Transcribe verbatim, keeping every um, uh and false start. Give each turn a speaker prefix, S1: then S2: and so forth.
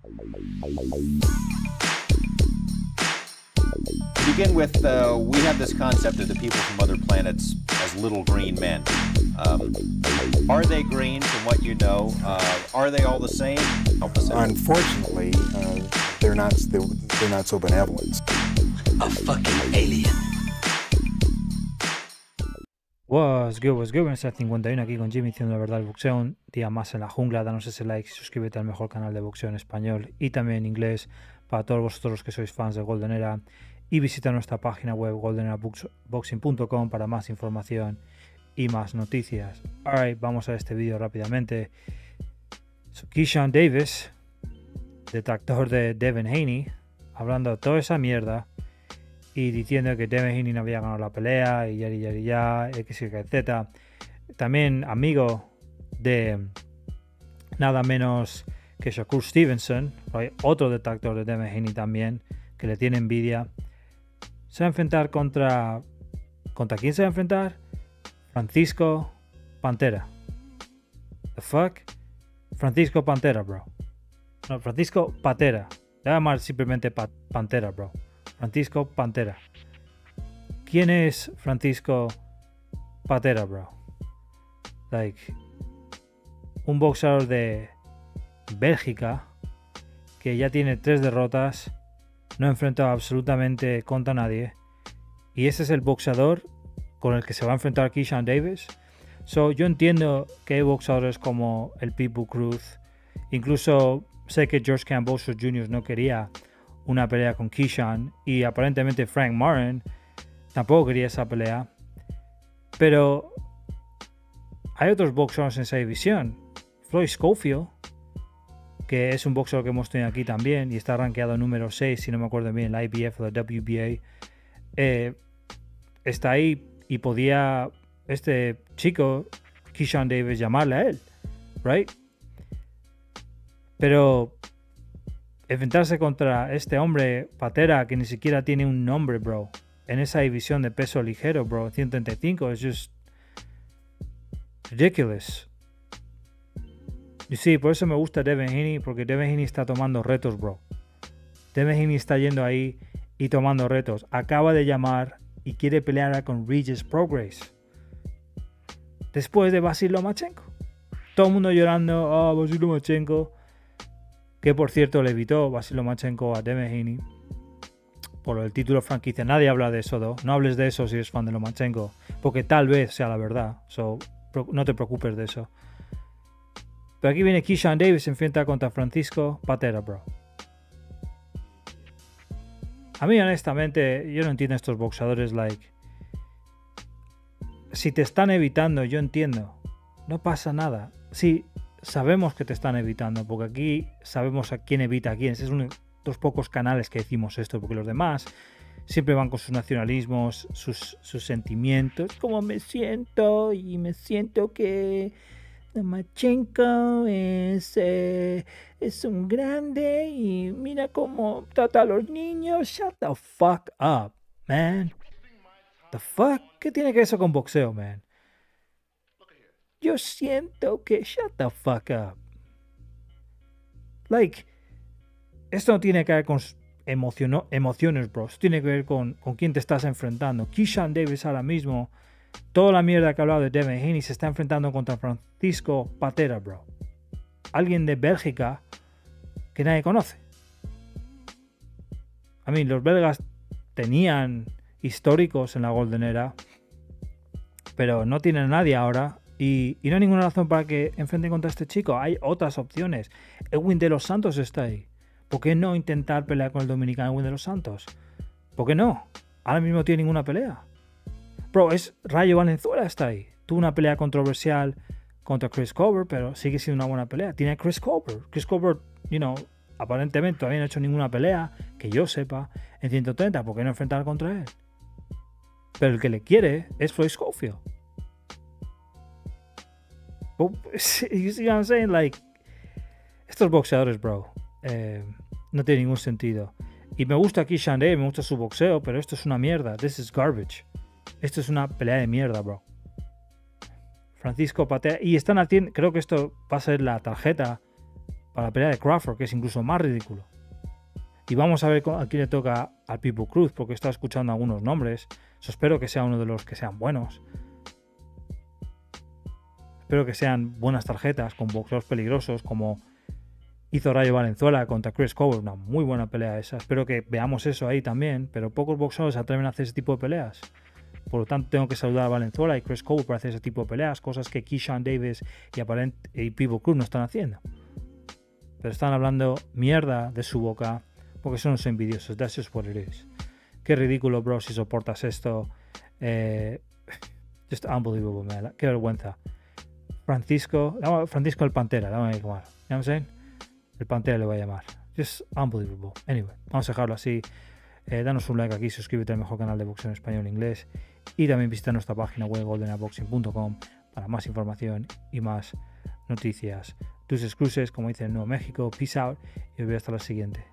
S1: To begin with, uh, we have this concept of the people from other planets as little green men. Um, are they green from what you know? Uh, are they all the same? Help us out.
S2: Unfortunately, uh, they're not. They're not so benevolent.
S3: A fucking alien.
S4: What's good, what's good, Benzer cincuenta y uno aquí con Jimmy diciendo la verdad del boxeo, un día más en la jungla. Danos ese like, suscríbete al mejor canal de boxeo en español y también en inglés para todos vosotros los que sois fans de Golden Era, y visita nuestra página web golden era boxing punto com para más información y más noticias. Alright, vamos a este vídeo rápidamente. So, Keyshawn Davis, detractor de Devin Haney, hablando de toda esa mierda y diciendo que Devin Haney no había ganado la pelea y ya, ya, ya, X, Y, Z. También amigo de nada menos que Shakur Stevenson, right? Otro detractor de Devin Haney también, que le tiene envidia. Se va a enfrentar contra... ¿Contra quién se va a enfrentar? Francisco Pantera. The fuck? Francisco Pantera, bro. No, Francisco Patera. Le voy a llamar simplemente pa Pantera, bro. Francisco Pantera. ¿Quién es Francisco Patera, bro? Like, un boxeador de Bélgica que ya tiene tres derrotas, no ha enfrentado absolutamente contra nadie, y ese es el boxeador con el que se va a enfrentar Keyshawn Davis. So, yo entiendo que hay boxeadores como el Pitbull Cruz, incluso sé que George Kambosos junior no quería una pelea con Keyshawn y aparentemente Frank Martin tampoco quería esa pelea, pero hay otros boxeadores en esa división. Floyd Schofield, que es un boxeador que hemos tenido aquí también y está rankeado número seis, si no me acuerdo bien, la I B F o la W B A, eh, está ahí y podía este chico Keyshawn Davis llamarle a él, right? Pero enfrentarse contra este hombre Patera, que ni siquiera tiene un nombre, bro, en esa división de peso ligero, bro, ciento treinta y cinco, es just ridiculous. Y sí, por eso me gusta Devin Haney, porque Devin Haney está tomando retos, bro. Devin Haney está yendo ahí y tomando retos. Acaba de llamar y quiere pelear con Regis Prograis después de Vasyl Lomachenko. Todo el mundo llorando, ah, oh, Vasyl Lomachenko, que por cierto le evitó Vasyl Lomachenko a Devin Haney por el título franquicia. Nadie habla de eso, ¿no? No hables de eso si eres fan de Lomachenko, porque tal vez sea la verdad. So, no te preocupes de eso. Pero aquí viene Keyshawn Davis, se enfrenta contra Francisco Patera, bro. A mí, honestamente, yo no entiendo a estos boxeadores, like... Si te están evitando, yo entiendo. No pasa nada. Sí, sabemos que te están evitando, porque aquí sabemos a quién evita a quién. Es uno de los pocos canales que decimos esto, porque los demás siempre van con sus nacionalismos, sus, sus sentimientos. Como me siento, y me siento que... Lomachenko es, eh, es un grande y mira cómo trata a los niños. Shut the fuck up, man. The fuck? ¿Qué tiene que ver eso con boxeo, man? Yo siento que... Shut the fuck up. Like, esto no tiene que ver con emociono, emociones, bro. Esto tiene que ver con, con quién te estás enfrentando. Keyshawn Davis ahora mismo... Toda la mierda que ha hablado de Devin Haney se está enfrentando contra Francisco Patera, bro. Alguien de Bélgica que nadie conoce. A mí, los belgas tenían históricos en la Golden Era, pero no tienen a nadie ahora. Y, y no hay ninguna razón para que enfrenten contra este chico. Hay otras opciones. Edwin de los Santos está ahí. ¿Por qué no intentar pelear con el dominicano Edwin de los Santos? ¿Por qué no? Ahora mismo no tiene ninguna pelea. Bro, es Rayo Valenzuela está ahí. Tuvo una pelea controversial contra Chris Colbert, pero sigue siendo una buena pelea. Tiene a Chris Colbert. Chris Colbert, you know, aparentemente todavía no ha hecho ninguna pelea, que yo sepa, en ciento treinta. ¿Por qué no enfrentar contra él? Pero el que le quiere es Floyd Schofield. You see what I'm saying? Like, estos boxeadores, bro, eh, no tiene ningún sentido. Y me gusta Keyshawn Davis, me gusta su boxeo, pero esto es una mierda. This is garbage. Esto es una pelea de mierda, bro. Francisco Patera. Y están haciendo... Creo que esto va a ser la tarjeta para la pelea de Crawford, que es incluso más ridículo. Y vamos a ver a quién le toca al Pitbull Cruz, porque he estado escuchando algunos nombres. So, espero que sea uno de los que sean buenos. Espero que sean buenas tarjetas con boxeadores peligrosos, como hizo Rayo Valenzuela contra Chris Cover, una muy buena pelea esa. Espero que veamos eso ahí también, pero pocos boxeadores se atreven a hacer ese tipo de peleas. Por lo tanto, tengo que saludar a Valenzuela y Chris Cover para hacer ese tipo de peleas, cosas que Keyshawn Davis y, aparent y Pitbull Cruz no están haciendo. Pero están hablando mierda de su boca porque son los envidiosos. That's just what it is. Qué ridículo, bro, si soportas esto. Eh, just unbelievable, man. Qué vergüenza. Francisco, Francisco el Pantera, la van a llamar. You know what I'm saying? El Pantera le va a llamar. Just unbelievable. Anyway, vamos a dejarlo así. Eh, danos un like aquí, suscríbete al mejor canal de boxeo en español e inglés. Y también visita nuestra página web golden eye boxing punto com para más información y más noticias. Tus cruces, como dice en Nuevo México. Peace out y os veo hasta la siguiente.